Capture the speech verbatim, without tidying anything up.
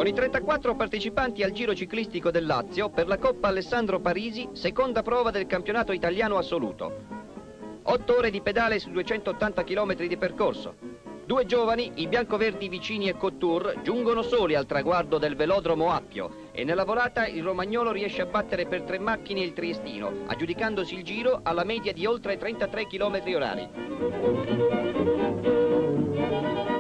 Con i trentaquattro partecipanti al Giro ciclistico del Lazio per la Coppa Alessandro Parisi, seconda prova del campionato italiano assoluto. Otto ore di pedale su duecentottanta chilometri di percorso. Due giovani, i biancoverdi Vicini e Couture, giungono soli al traguardo del velodromo Appio e nella volata il romagnolo riesce a battere per tre macchine il triestino, aggiudicandosi il giro alla media di oltre trentatré chilometri orari.